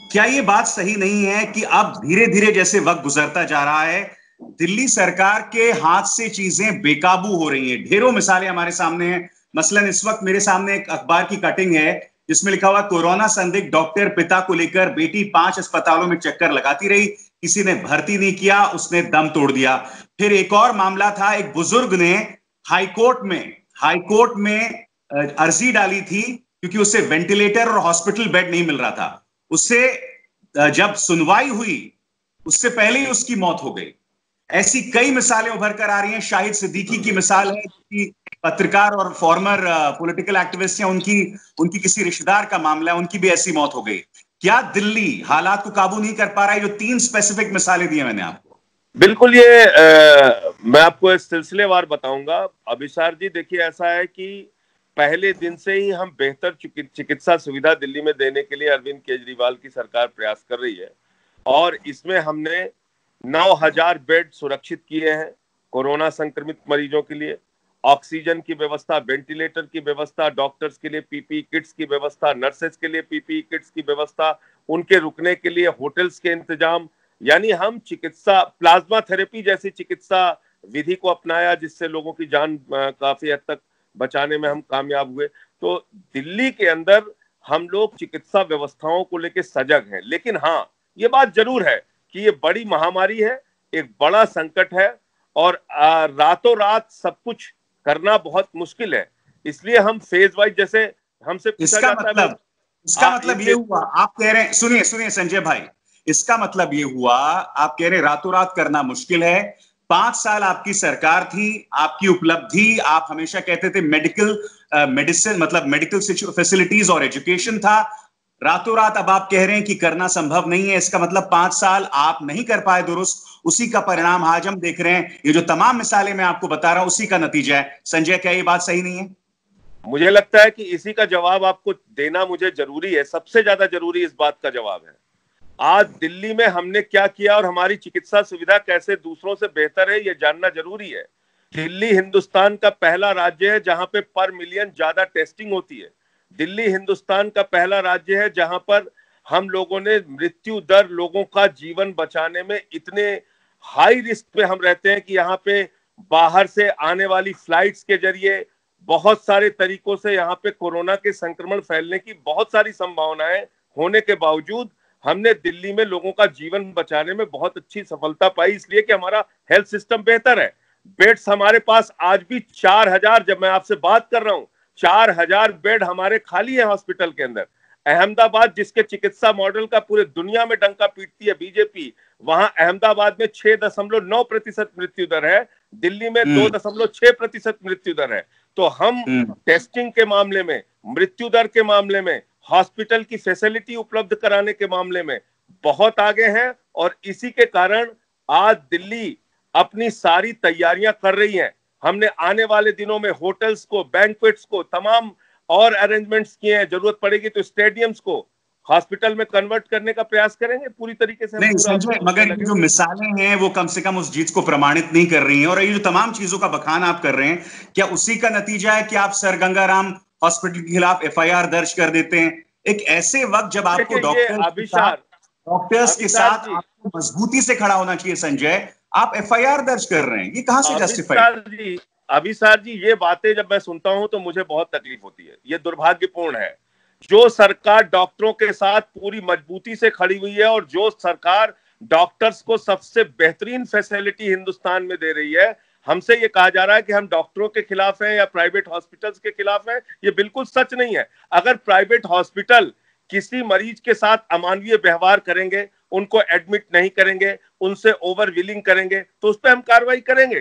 क्या ये बात सही नहीं है कि अब धीरे धीरे जैसे वक्त गुजरता जा रहा है, दिल्ली सरकार के हाथ से चीजें बेकाबू हो रही हैं? ढेरों मिसालें हमारे सामने हैं। मसलन इस वक्त मेरे सामने एक अखबार की कटिंग है जिसमें लिखा हुआ, कोरोना संदिग्ध डॉक्टर पिता को लेकर बेटी 5 अस्पतालों में चक्कर लगाती रही, किसी ने भर्ती नहीं किया, उसने दम तोड़ दिया। फिर एक और मामला था, एक बुजुर्ग ने हाईकोर्ट में अर्जी डाली थी क्योंकि उसे वेंटिलेटर और हॉस्पिटल बेड नहीं मिल रहा था। उससे जब सुनवाई हुई, उससे पहले ही उसकी मौत हो गई। ऐसी कई मिसालें उभर कर आ रही हैं। शाहिद सिद्दीकी की मिसाल है कि पत्रकार और फॉर्मर पॉलिटिकल एक्टिविस्ट हैं, उनकी उनकी किसी रिश्तेदार का मामला है, उनकी भी ऐसी मौत हो गई। क्या दिल्ली हालात को काबू नहीं कर पा रहा है? जो 3 स्पेसिफिक मिसालें दी हैं मैंने आपको। बिल्कुल, मैं आपको इस सिलसिलेवार बताऊंगा। अभिसार जी, देखिए, ऐसा है कि पहले दिन से ही हम बेहतर चिकित्सा सुविधा दिल्ली में देने के लिए अरविंद केजरीवाल की सरकार प्रयास कर रही है, और इसमें हमने 9,000 बेड सुरक्षित किए हैं कोरोना संक्रमित मरीजों के लिए। ऑक्सीजन की व्यवस्था, वेंटिलेटर की व्यवस्था, डॉक्टर्स के लिए पीपीई किट्स की व्यवस्था, नर्सेस के लिए पीपीई किट्स की व्यवस्था, उनके रुकने के लिए होटल्स के इंतजाम। यानी हम चिकित्सा, प्लाज्मा थेरेपी जैसी चिकित्सा विधि को अपनाया, जिससे लोगों की जान काफी हद तक बचाने में हम कामयाब हुए। तो दिल्ली के अंदर हम लोग चिकित्सा व्यवस्थाओं को लेकर सजग हैं। लेकिन हाँ, ये बात जरूर है कि ये बड़ी महामारी है, एक बड़ा संकट है, और रातों रात सब कुछ करना बहुत मुश्किल है। इसलिए हम फेज वाइज, जैसे हमसे पूछा इसका जाता है भाई, मतलब इसका मतलब ये हुआ, आप कह रहे हैं, सुनिए सुनिए संजय भाई, इसका मतलब ये हुआ, आप कह रहे हैं रातों रात करना मुश्किल है। 5 साल आपकी सरकार थी, आपकी उपलब्धि, आप हमेशा कहते थे मेडिकल मेडिसिन मतलब मेडिकल फैसिलिटीज और एजुकेशन था। रातों रात अब आप कह रहे हैं कि करना संभव नहीं है। इसका मतलब 5 साल आप नहीं कर पाए दुरुस्त, उसी का परिणाम आज हम देख रहे हैं। ये जो तमाम मिसालें मैं आपको बता रहा हूं, उसी का नतीजा है। संजय, क्या ये बात सही नहीं है? मुझे लगता है कि इसी का जवाब आपको देना मुझे जरूरी है। सबसे ज्यादा जरूरी इस बात का जवाब है, आज दिल्ली में हमने क्या किया और हमारी चिकित्सा सुविधा कैसे दूसरों से बेहतर है, यह जानना जरूरी है। दिल्ली हिंदुस्तान का पहला राज्य है जहां पे पर मिलियन ज्यादा टेस्टिंग होती है। दिल्ली हिंदुस्तान का पहला राज्य है जहां पर हम लोगों ने मृत्यु दर, लोगों का जीवन बचाने में इतने हाई रिस्क पे हम रहते हैं कि यहाँ पे बाहर से आने वाली फ्लाइट्स के जरिए बहुत सारे तरीकों से यहाँ पे कोरोना के संक्रमण फैलने की बहुत सारी संभावनाएं होने के बावजूद हमने दिल्ली में लोगों का जीवन बचाने में बहुत अच्छी सफलता पाई, इसलिए कि हमारा हेल्थ सिस्टम बेहतर है। बेड्स हमारे पास आज भी 4,000, जब मैं आपसे बात कर रहा हूं, 4,000 बेड हमारे खाली है हॉस्पिटल के अंदर। अहमदाबाद, जिसके चिकित्सा मॉडल का पूरे दुनिया में डंका पीटती है बीजेपी, वहां अहमदाबाद में 6.9% मृत्यु दर है, दिल्ली में 2.6% मृत्यु दर है। तो हम टेस्टिंग के मामले में, मृत्यु दर के मामले में, हॉस्पिटल की फैसिलिटी उपलब्ध कराने के मामले में बहुत आगे हैं, और इसी के कारण आज दिल्ली अपनी सारी तैयारियां कर रही है। हमने आने वाले दिनों में होटल्स को, बैंक्वेट्स को, तमाम और अरेंजमेंट्स किए हैं। जरूरत पड़ेगी तो स्टेडियम्स को हॉस्पिटल में कन्वर्ट करने का प्रयास करेंगे। पूरी तरीके से हम नहीं पूरा संजय, मगर ये जो मिसालें हैं वो कम से कम उस चीज को प्रमाणित नहीं कर रही हैं, और ये जो तमाम चीजों का बखान आप कर रहे हैं, क्या उसी का नतीजा है कि आप सर गंगाराम हॉस्पिटल के खिलाफ एफआईआर दर्ज कर देते हैं एक ऐसे वक्त जब आपको देखिए, ये डॉक्टर्स के अभिसार साथ जी, आपको मजबूती से खड़ा होना चाहिए? संजय, आप एफआईआर दर्ज कर रहे हैं, ये कहां से जस्टिफाइड? अभिसार जी, ये बातें जब मैं सुनता हूं तो मुझे बहुत तकलीफ होती है। ये दुर्भाग्यपूर्ण है। जो सरकार डॉक्टरों के साथ पूरी मजबूती से खड़ी हुई है, और जो सरकार डॉक्टर्स को सबसे बेहतरीन फैसिलिटी हिंदुस्तान में दे रही है, हमसे ये कहा जा रहा है कि हम डॉक्टरों के खिलाफ हैं या प्राइवेट हॉस्पिटल्स के खिलाफ हैं। ये बिल्कुल सच नहीं है। अगर प्राइवेट हॉस्पिटल किसी मरीज के साथ अमानवीय व्यवहार करेंगे, उनको एडमिट नहीं करेंगे, उनसे ओवर विलिंग करेंगे, तो उस पर हम कार्रवाई करेंगे।